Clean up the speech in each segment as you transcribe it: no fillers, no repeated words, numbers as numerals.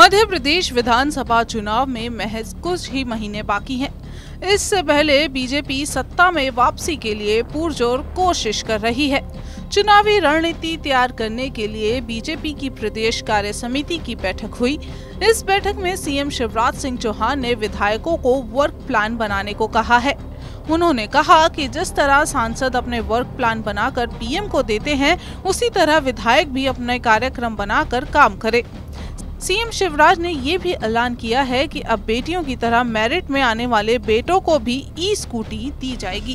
मध्य प्रदेश विधानसभा चुनाव में महज कुछ ही महीने बाकी हैं। इससे पहले बीजेपी सत्ता में वापसी के लिए पुरजोर कोशिश कर रही है। चुनावी रणनीति तैयार करने के लिए बीजेपी की प्रदेश कार्य समिति की बैठक हुई। इस बैठक में सीएम शिवराज सिंह चौहान ने विधायकों को वर्क प्लान बनाने को कहा है। उन्होंने कहा कि जिस तरह सांसद अपने वर्क प्लान बनाकर पीएम को देते हैं, उसी तरह विधायक भी अपने कार्यक्रम बनाकर काम करे। सीएम शिवराज ने ये भी ऐलान किया है कि अब बेटियों की तरह मेरिट में आने वाले बेटों को भी ई-स्कूटी दी जाएगी।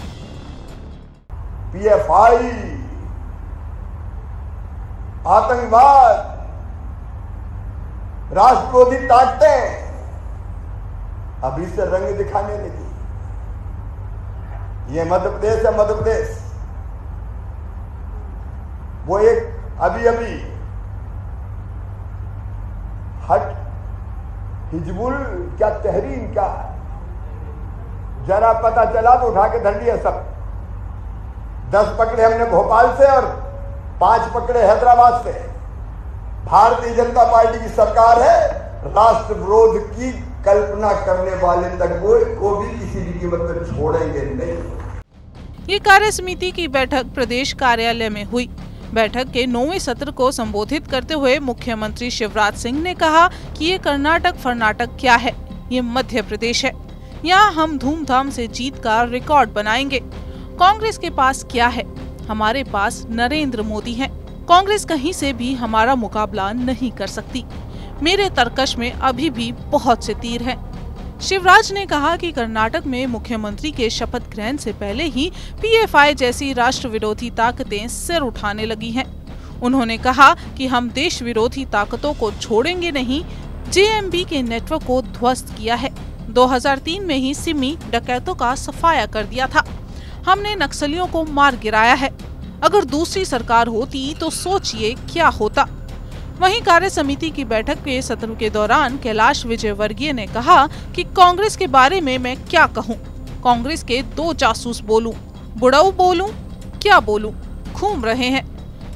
पीएफआई, आतंकवाद, राष्ट्रविरोधी ताकतें अभी से रंग दिखाने लगी। ये मध्य प्रदेश है, मध्य प्रदेश वो एक अभी हट हिजबुल क्या तहरीम क्या है, जरा पता चला तो उठा के धर लिया सब। 10 पकड़े हमने भोपाल से और 5 पकड़े हैदराबाद से। भारतीय जनता पार्टी की सरकार है, राष्ट्र विरोध की कल्पना करने वाले तक को भी किसी भी कीमत पर छोड़ेंगे नहीं। ये कार्य समिति की बैठक प्रदेश कार्यालय में हुई। बैठक के 9वें सत्र को संबोधित करते हुए मुख्यमंत्री शिवराज सिंह ने कहा कि ये कर्नाटक क्या है, ये मध्य प्रदेश है। यहाँ हम धूमधाम से जीत का रिकॉर्ड बनाएंगे। कांग्रेस के पास क्या है? हमारे पास नरेंद्र मोदी हैं। कांग्रेस कहीं से भी हमारा मुकाबला नहीं कर सकती। मेरे तरकश में अभी भी बहुत से तीर हैं। शिवराज ने कहा कि कर्नाटक में मुख्यमंत्री के शपथ ग्रहण से पहले ही पीएफआई जैसी राष्ट्र विरोधी ताकतें सिर उठाने लगी हैं। उन्होंने कहा कि हम देश विरोधी ताकतों को छोड़ेंगे नहीं। जेएमबी के नेटवर्क को ध्वस्त किया है। 2003 में ही सिमी डकैतों का सफाया कर दिया था। हमने नक्सलियों को मार गिराया है। अगर दूसरी सरकार होती तो सोचिए क्या होता। वहीं कार्य समिति की बैठक के सत्र के दौरान कैलाश विजयवर्गीय ने कहा कि कांग्रेस के बारे में मैं क्या कहूं? कांग्रेस के 2 जासूस बोलूं, बुढ़ऊ बोलूं, क्या बोलूं? घूम रहे हैं।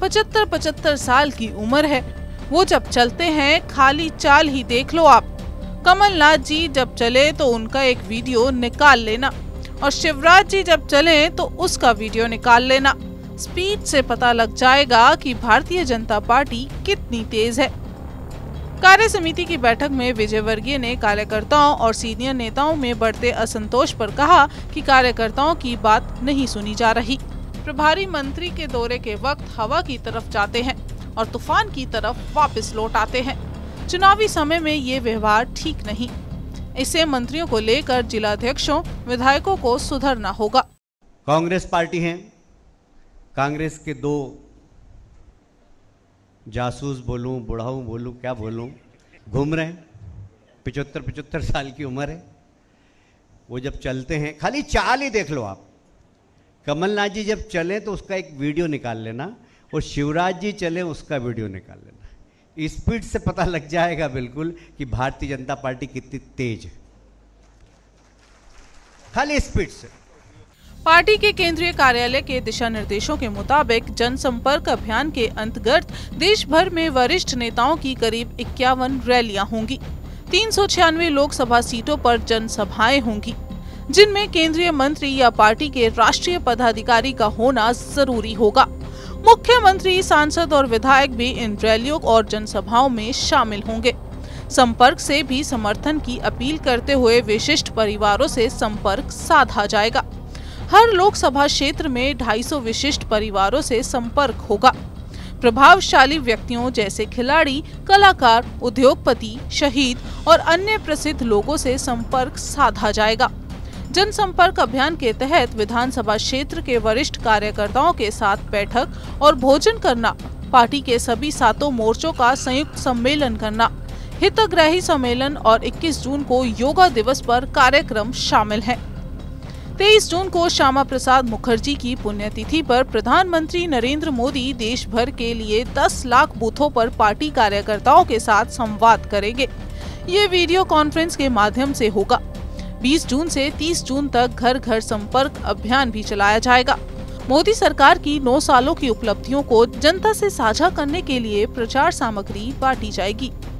75 साल की उम्र है। वो जब चलते हैं खाली चाल ही देख लो आप। कमलनाथ जी जब चले तो उनका एक वीडियो निकाल लेना, और शिवराज जी जब चले तो उसका वीडियो निकाल लेना। स्पीड से पता लग जाएगा कि भारतीय जनता पार्टी कितनी तेज है। कार्य समिति की बैठक में विजयवर्गीय ने कार्यकर्ताओं और सीनियर नेताओं में बढ़ते असंतोष पर कहा कि कार्यकर्ताओं की बात नहीं सुनी जा रही। प्रभारी मंत्री के दौरे के वक्त हवा की तरफ जाते हैं और तूफान की तरफ वापस लौट आते हैं। चुनावी समय में ये व्यवहार ठीक नहीं। इसे मंत्रियों को लेकर जिलाध्यक्षों, विधायकों को सुधरना होगा। कांग्रेस पार्टी है, कांग्रेस के 2 जासूस बोलूं, बुढ़ाऊ बोलूं, क्या बोलूं, घूम रहे हैं। 75 साल की उम्र है। वो जब चलते हैं खाली चाल ही देख लो आप। कमलनाथ जी जब चले तो उसका एक वीडियो निकाल लेना, और शिवराज जी चले उसका वीडियो निकाल लेना। स्पीड से पता लग जाएगा बिल्कुल कि भारतीय जनता पार्टी कितनी तेज है, खाली स्पीड से। पार्टी के केंद्रीय कार्यालय के दिशा निर्देशों के मुताबिक जनसंपर्क अभियान के अंतर्गत देश भर में वरिष्ठ नेताओं की करीब 51 रैलियां होंगी। 396 लोकसभा सीटों पर जनसभाएं होंगी, जिनमें केंद्रीय मंत्री या पार्टी के राष्ट्रीय पदाधिकारी का होना जरूरी होगा। मुख्यमंत्री, सांसद और विधायक भी इन रैलियों और जनसभाओं में शामिल होंगे। संपर्क से भी समर्थन की अपील करते हुए विशिष्ट परिवारों से संपर्क साधा जाएगा। हर लोकसभा क्षेत्र में 250 विशिष्ट परिवारों से संपर्क होगा। प्रभावशाली व्यक्तियों जैसे खिलाड़ी, कलाकार, उद्योगपति, शहीद और अन्य प्रसिद्ध लोगों से संपर्क साधा जाएगा। जनसंपर्क अभियान के तहत विधानसभा क्षेत्र के वरिष्ठ कार्यकर्ताओं के साथ बैठक और भोजन करना, पार्टी के सभी 7 मोर्चों का संयुक्त सम्मेलन करना, हितग्राही सम्मेलन और 21 जून को योगा दिवस पर कार्यक्रम शामिल है। 23 जून को श्यामा प्रसाद मुखर्जी की पुण्यतिथि पर प्रधानमंत्री नरेंद्र मोदी देश भर के लिए 10 लाख बूथों पर पार्टी कार्यकर्ताओं के साथ संवाद करेंगे। ये वीडियो कॉन्फ्रेंस के माध्यम से होगा। 20 जून से 30 जून तक घर घर संपर्क अभियान भी चलाया जाएगा। मोदी सरकार की 9 सालों की उपलब्धियों को जनता से साझा करने के लिए प्रचार सामग्री बांटी जाएगी।